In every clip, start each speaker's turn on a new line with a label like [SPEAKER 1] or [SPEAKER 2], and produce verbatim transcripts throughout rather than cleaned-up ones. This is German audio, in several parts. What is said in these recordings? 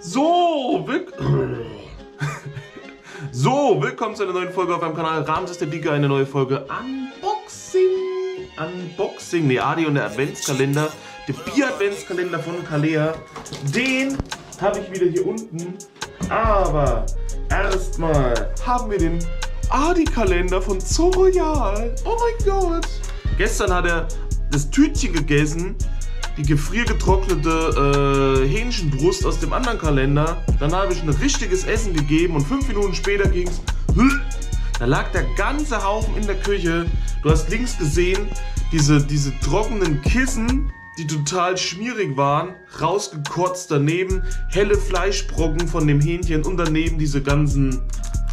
[SPEAKER 1] So, will so, willkommen zu einer neuen Folge auf meinem Kanal Ramses der Dicke, eine neue Folge Unboxing. Unboxing, ne, Adi und der Adventskalender, der Bier-Adventskalender von Kalea. Den habe ich wieder hier unten, aber erstmal haben wir den Adi-Kalender von Zoroyal. Oh mein Gott! Gestern hat er das Tütchen gegessen, die gefriergetrocknete äh, Hähnchenbrust aus dem anderen Kalender. Dann habe ich ein richtiges Essen gegeben und fünf Minuten später ging es. Da lag der ganze Haufen in der Küche. Du hast links gesehen, diese, diese trockenen Kissen, die total schmierig waren, rausgekotzt. Daneben helle Fleischbrocken von dem Hähnchen und daneben diese ganzen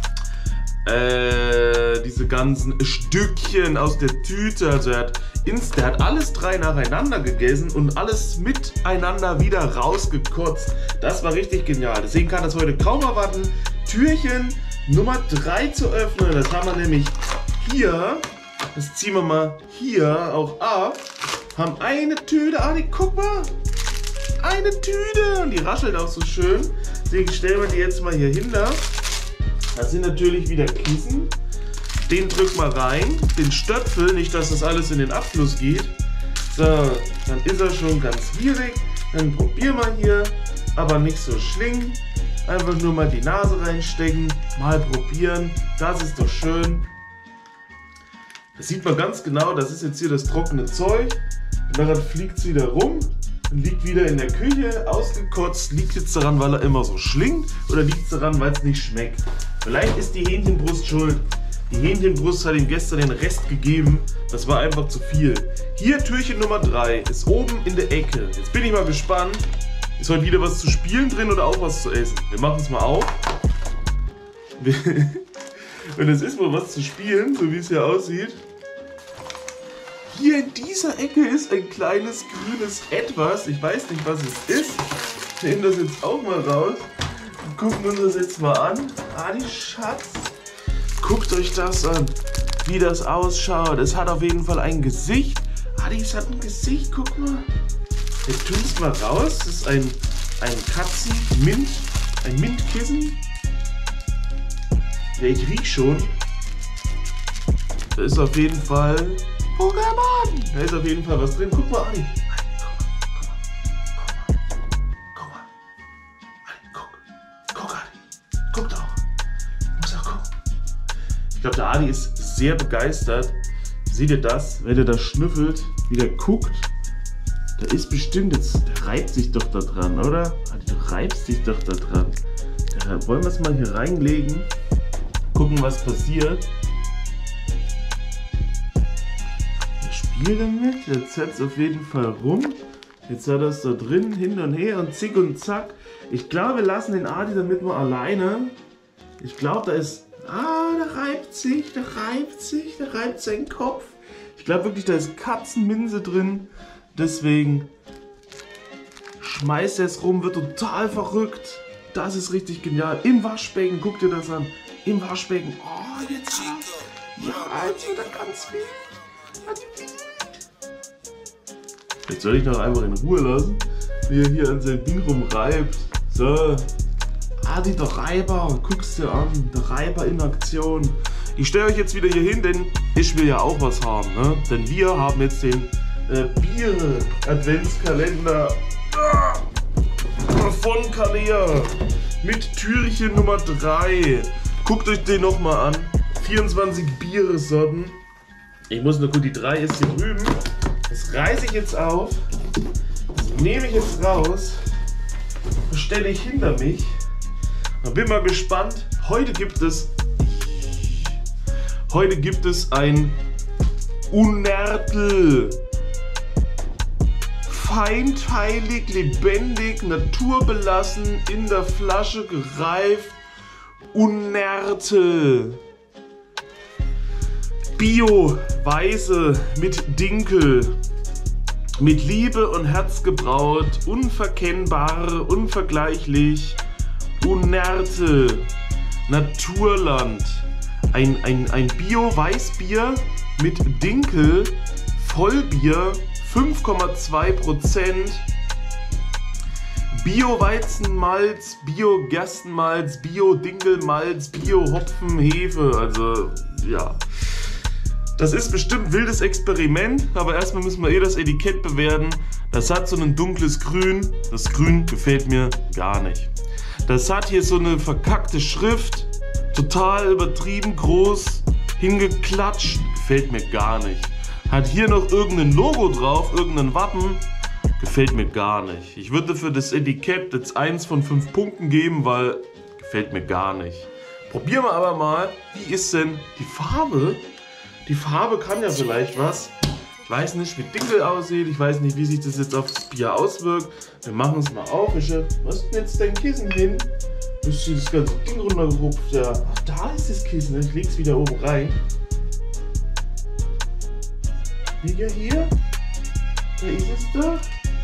[SPEAKER 1] Äh, diese ganzen Stückchen aus der Tüte. Also er hat, ins, der hat alles drei nacheinander gegessen und alles miteinander wieder rausgekotzt. Das war richtig genial. Deswegen kann das heute kaum erwarten, Türchen Nummer drei zu öffnen. Das haben wir nämlich hier. Das ziehen wir mal hier auch ab. Haben eine Tüte. Adi, guck mal. Eine Tüte. Und die raschelt auch so schön. Deswegen stellen wir die jetzt mal hier hinter. Das sind natürlich wieder Kissen. Den drück mal rein. Den Stöpsel, nicht dass das alles in den Abfluss geht. So, dann ist er schon ganz gierig. Dann probier mal hier. Aber nicht so schling. Einfach nur mal die Nase reinstecken. Mal probieren. Das ist doch schön. Das sieht man ganz genau. Das ist jetzt hier das trockene Zeug. Und dann fliegt es wieder rum. Und liegt wieder in der Küche, ausgekotzt. Liegt jetzt daran, weil er immer so schlingt? Oder liegt es daran, weil es nicht schmeckt? Vielleicht ist die Hähnchenbrust schuld. Die Hähnchenbrust hat ihm gestern den Rest gegeben. Das war einfach zu viel. Hier Türchen Nummer drei. Ist oben in der Ecke. Jetzt bin ich mal gespannt. Ist heute wieder was zu spielen drin oder auch was zu essen? Wir machen es mal auf. Und es ist wohl was zu spielen, so wie es hier aussieht. Hier in dieser Ecke ist ein kleines grünes Etwas. Ich weiß nicht, was es ist. Wir nehmen das jetzt auch mal raus. Und gucken uns das jetzt mal an. Adi, Schatz. Guckt euch das an, wie das ausschaut. Es hat auf jeden Fall ein Gesicht. Adi, es hat ein Gesicht, guck mal. Wir tun es mal raus. Das ist ein, ein Katzen-Mint, ein Mintkissen. Ja, ich riech schon. Da ist auf jeden Fall Pokémon. Da ist auf jeden Fall was drin. Guck mal, Adi. Guck mal, guck mal, guck mal. Adi, guck. Guck, Adi. Guck doch. Du musst auch gucken. Ich glaube, der Adi ist sehr begeistert. Seht ihr das? Wenn er da schnüffelt, wie der guckt. Da ist bestimmt jetzt, der reibt sich doch da dran, oder? Adi, du reibst dich doch da dran. Da wollen wir es mal hier reinlegen. Gucken, was passiert. Damit. Jetzt setzt es auf jeden Fall rum. Jetzt hat er es da drin, hin und her und zick und zack. Ich glaube, wir lassen den Adi damit mal alleine. Ich glaube, da ist... Ah, da reibt sich, da reibt sich, da reibt sein Kopf. Ich glaube wirklich, da ist Katzenminze drin. Deswegen schmeißt er es rum, wird total verrückt. Das ist richtig genial. Im Waschbecken, guck dir das an. Im Waschbecken. Oh, jetzt hat er... Ja, jetzt hat er ganz viel. Jetzt soll ich noch einfach in Ruhe lassen, wie er hier an sein Ding rumreibt. So. Adi, der Reiber, guck's dir an. Der Reiber in Aktion. Ich stelle euch jetzt wieder hier hin, denn ich will ja auch was haben. Ne? Denn wir haben jetzt den äh, Bier-Adventskalender äh, von Kalea mit Türchen Nummer drei. Guckt euch den nochmal an. vierundzwanzig Biersorten. Ich muss nur gucken, die drei ist hier drüben. Das reiße ich jetzt auf. Das nehme ich jetzt raus. Das stelle ich hinter mich. Und bin mal gespannt. Heute gibt es. Heute gibt es ein Unertel. Feinteilig, lebendig, naturbelassen, in der Flasche gereift. Unertel. Bio, Weiße mit Dinkel, mit Liebe und Herz gebraut, unverkennbar, unvergleichlich, Unertel, Naturland, ein, ein, ein Bio-Weißbier mit Dinkel, Vollbier, fünf Komma zwei Prozent, Bio-Weizenmalz, Bio-Gerstenmalz, Bio-Dinkelmalz, Bio-Hopfen-Hefe. Also, ja. Das ist bestimmt ein wildes Experiment, aber erstmal müssen wir eh das Etikett bewerten. Das hat so ein dunkles Grün. Das Grün gefällt mir gar nicht. Das hat hier so eine verkackte Schrift. Total übertrieben groß, hingeklatscht. Gefällt mir gar nicht. Hat hier noch irgendein Logo drauf, irgendein Wappen. Gefällt mir gar nicht. Ich würde für das Etikett jetzt eins von fünf Punkten geben, weil gefällt mir gar nicht. Probieren wir aber mal, wie ist denn die Farbe? Die Farbe kann ja vielleicht was. Ich weiß nicht, wie Dinkel aussieht. Ich weiß nicht, wie sich das jetzt aufs Bier auswirkt. Wir machen es mal auf. Was ist denn jetzt dein Kissen hin? Ist das ganze Ding runtergerupft? Ja. Ach, da ist das Kissen. Ich leg's wieder oben rein. Liga hier? Da ist es da.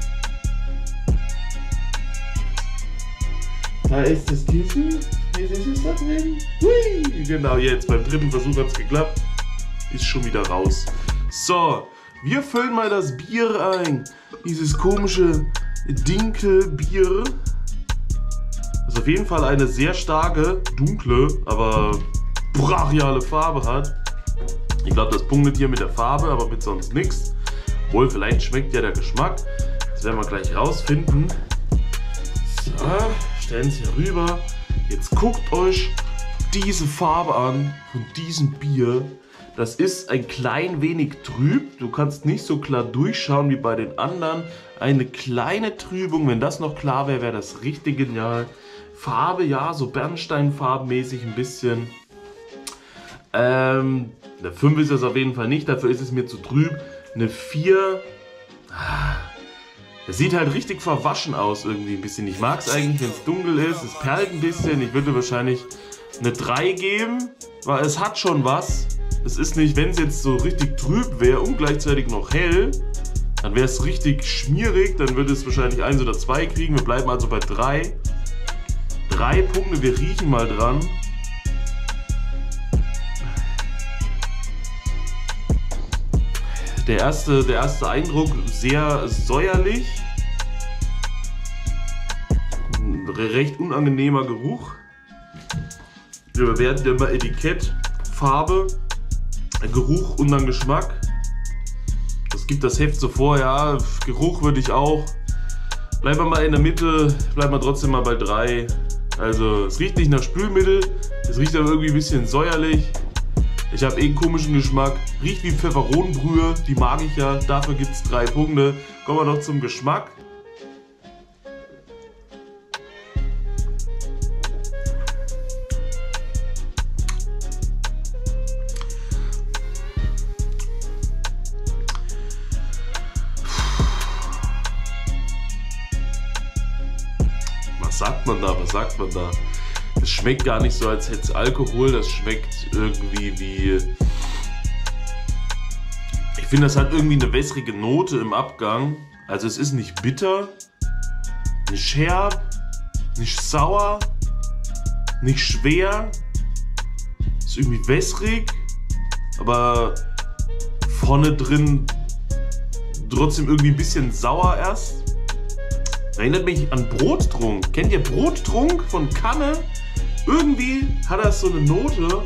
[SPEAKER 1] Da ist das Kissen. Jetzt ist es da drin. Hui. Genau, jetzt beim dritten Versuch hat es geklappt. Ist schon wieder raus. So, wir füllen mal das Bier ein. Dieses komische Dinkelbier. Das auf jeden Fall eine sehr starke, dunkle, aber brachiale Farbe hat. Ich glaube, das punktet hier mit der Farbe, aber mit sonst nichts. Obwohl, vielleicht schmeckt ja der Geschmack. Das werden wir gleich rausfinden. So, stellen es hier rüber. Jetzt guckt euch diese Farbe an von diesem Bier. Das ist ein klein wenig trüb. Du kannst nicht so klar durchschauen wie bei den anderen. Eine kleine Trübung. Wenn das noch klar wäre, wäre das richtig genial. Farbe, ja, so Bernsteinfarbenmäßig ein bisschen. Ähm, eine fünf ist es auf jeden Fall nicht. Dafür ist es mir zu trüb. Eine vier. Es sieht halt richtig verwaschen aus irgendwie ein bisschen. Ich mag es eigentlich, wenn es dunkel ist. Es perlt ein bisschen. Ich würde wahrscheinlich eine drei geben, weil es hat schon was. Es ist nicht, wenn es jetzt so richtig trüb wäre und gleichzeitig noch hell, dann wäre es richtig schmierig, dann würde es wahrscheinlich eins oder zwei kriegen. Wir bleiben also bei drei. Drei Punkte, wir riechen mal dran. Der erste, der erste Eindruck sehr säuerlich. Ein recht unangenehmer Geruch. Wir bewerten immer Etikett, Farbe, Geruch und dann Geschmack. Das gibt das Heft so vor, ja. Geruch würde ich auch. Bleiben wir mal in der Mitte, bleiben wir trotzdem mal bei drei. Also es riecht nicht nach Spülmittel, es riecht aber irgendwie ein bisschen säuerlich. Ich habe eh einen komischen Geschmack. Riecht wie Pfefferonenbrühe, die mag ich ja. Dafür gibt es drei Punkte. Kommen wir noch zum Geschmack. Was sagt man da? Was sagt man da? Das schmeckt gar nicht so, als hätte es Alkohol. Das schmeckt irgendwie wie... Ich finde, das hat irgendwie eine wässrige Note im Abgang. Also es ist nicht bitter, nicht herb, nicht sauer, nicht schwer. Es ist irgendwie wässrig, aber vorne drin trotzdem irgendwie ein bisschen sauer erst. Erinnert mich an Brottrunk. Kennt ihr Brottrunk von Kanne? Irgendwie hat das so eine Note.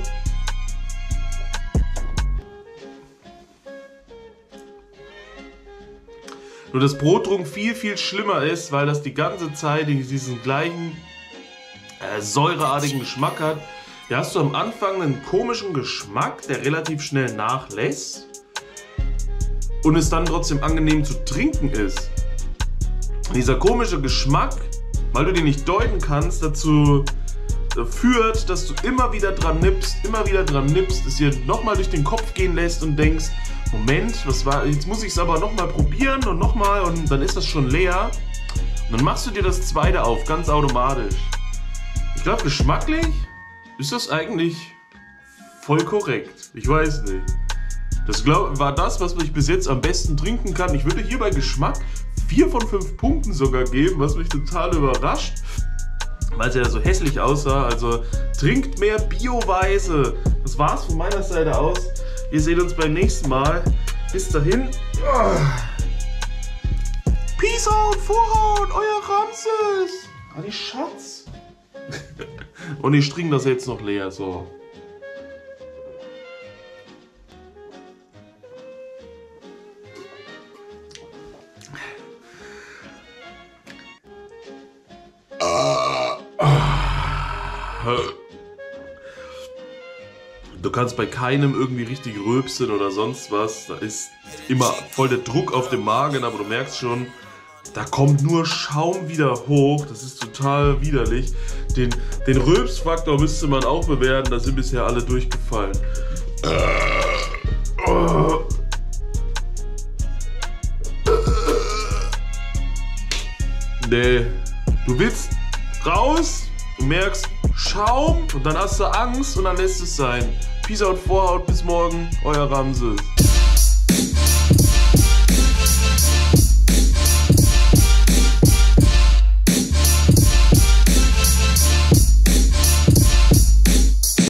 [SPEAKER 1] Nur dass Brottrunk viel, viel schlimmer ist, weil das die ganze Zeit diesen gleichen äh, säureartigen Geschmack hat. Hier hast du am Anfang einen komischen Geschmack, der relativ schnell nachlässt und es dann trotzdem angenehm zu trinken ist. Und dieser komische Geschmack, weil du den nicht deuten kannst, dazu führt, dass du immer wieder dran nippst, immer wieder dran nippst, es dir nochmal durch den Kopf gehen lässt und denkst, Moment, was war, jetzt muss ich es aber nochmal probieren und nochmal und dann ist das schon leer. Und dann machst du dir das zweite auf, ganz automatisch. Ich glaube, geschmacklich ist das eigentlich voll korrekt. Ich weiß nicht. Das glaub, war das, was ich bis jetzt am besten trinken kann. Ich würde hier bei Geschmack vier von fünf Punkten sogar geben, was mich total überrascht, weil es ja so hässlich aussah. Also trinkt mehr Bio-Weiße. Das war's von meiner Seite aus. Wir sehen uns beim nächsten Mal. Bis dahin. Peace out, Vorhaut, euer Ramses. Ah, die Schatz. Und ich trinke das jetzt noch leer, so. Du kannst bei keinem irgendwie richtig rülpsen oder sonst was. Da ist immer voll der Druck auf dem Magen, aber du merkst schon, da kommt nur Schaum wieder hoch. Das ist total widerlich. Den, den Rülpsfaktor müsste man auch bewerten. Da sind bisher alle durchgefallen. Nee, du willst raus, du merkst Schaum und dann hast du Angst und dann lässt es sein. Peace out, Vorhaut, bis morgen, euer Ramses.